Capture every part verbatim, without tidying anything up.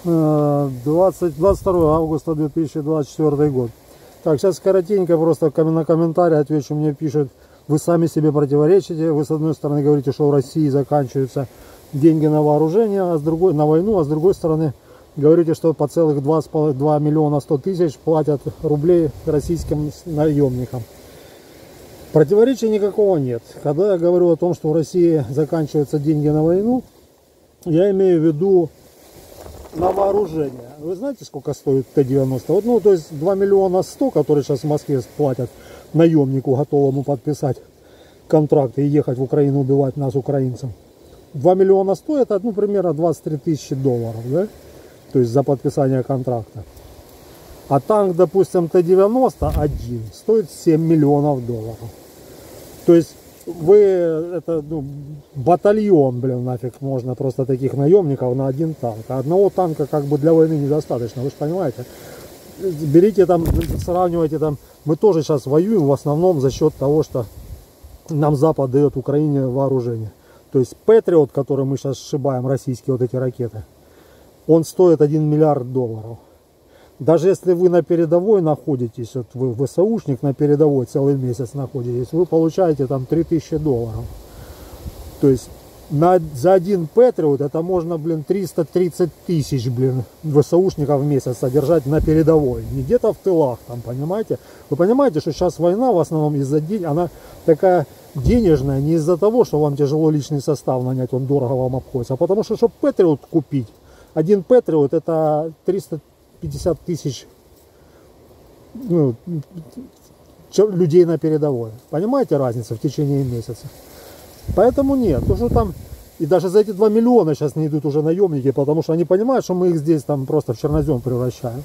двадцать, двадцать второе августа две тысячи двадцать четвёртый год. Так, сейчас коротенько просто на комментарий отвечу. Мне пишут: вы сами себе противоречите. Вы с одной стороны говорите, что в России заканчиваются деньги на вооружение, а с другой на войну, а с другой стороны говорите, что по целых два миллиона сто тысяч платят рублей российским наемникам. Противоречия никакого нет. Когда я говорю о том, что в России заканчиваются деньги на войну, я имею в виду на вооружение. Вы знаете, сколько стоит Т девяносто? Вот, ну, то есть два миллиона сто, которые сейчас в Москве платят наемнику, готовому подписать контракт и ехать в Украину убивать нас, украинцам. два миллиона сто это, ну, примерно двадцать три тысячи долларов, да? То есть за подписание контракта. А танк, допустим, Т девяносто один стоит семь миллионов долларов. То есть вы, это, ну, батальон, блин, нафиг можно просто таких наемников на один танк. А одного танка как бы для войны недостаточно, вы же понимаете. Берите там, сравнивайте там, мы тоже сейчас воюем в основном за счет того, что нам Запад дает Украине вооружение. То есть Патриот, который мы сейчас сшибаем, российские вот эти ракеты, он стоит один миллиард долларов. Даже если вы на передовой находитесь, вот вы ВСУшник на передовой целый месяц находитесь, вы получаете там три тысячи долларов. То есть на, за один Патриот это можно, блин, триста тридцать тысяч, блин, ВСУшников в месяц содержать на передовой. Не где-то в тылах, там, понимаете? Вы понимаете, что сейчас война в основном из-за денег, она такая денежная, не из-за того, что вам тяжело личный состав нанять, он дорого вам обходится, а потому что, чтобы Патриот купить, один Патриот это триста пятьдесят тысяч, ну, людей на передовой. Понимаете разницу в течение месяца? Поэтому нет. То, что там, и даже за эти два миллиона сейчас не идут уже наемники, потому что они понимают, что мы их здесь там просто в чернозем превращаем.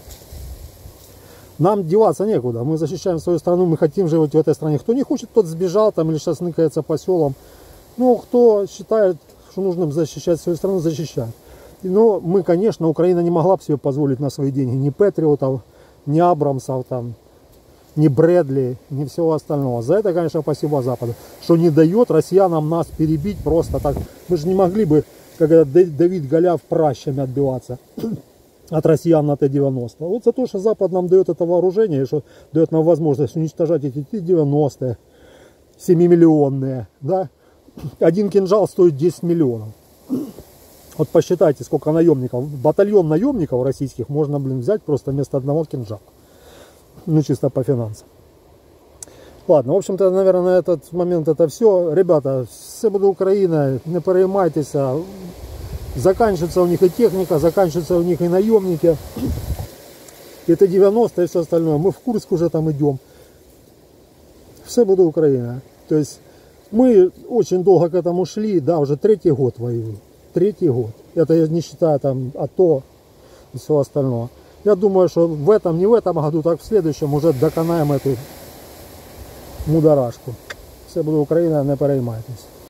Нам деваться некуда. Мы защищаем свою страну, мы хотим жить в этой стране. Кто не хочет, тот сбежал там или сейчас ныкается по селам. Ну, кто считает, что нужно защищать свою страну, защищает. Но мы, конечно, Украина не могла бы себе позволить на свои деньги ни Патриотов, ни Абрамсов, там, ни Брэдли, ни всего остального. За это, конечно, спасибо Западу, что не дает россиянам нас перебить просто так. Мы же не могли бы, как Давид Голиаф, пращами отбиваться от россиян на Т девяносто. Вот за то, что Запад нам дает это вооружение, что дает нам возможность уничтожать эти Т девяносто, семимиллионные, да? Один кинжал стоит десять миллионов. Вот посчитайте, сколько наемников, батальон наемников российских можно, блин, взять просто вместо одного кинжала. Ну, чисто по финансам. Ладно, в общем-то, наверное, на этот момент это все. Ребята, все буде Украина, не переймайтесь. Заканчивается у них и техника, заканчивается у них и наемники. И Т девяносто и все остальное. Мы в Курск уже там идем. Все буде Украина. То есть мы очень долго к этому шли, да, уже третий год воюем. Третий год. Это я не считаю там АТО и всего остального. Я думаю, что в этом, не в этом году, так в следующем уже доконаем эту мударашку. Все буде Украина, не переймайтесь.